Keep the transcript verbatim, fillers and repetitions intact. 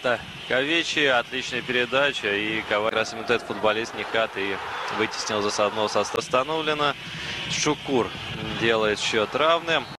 Нихата Ковечи, отличная передача, и как раз именно этот футболист Нихат и вытеснил засадного со остановлено. Шукур делает счет равным.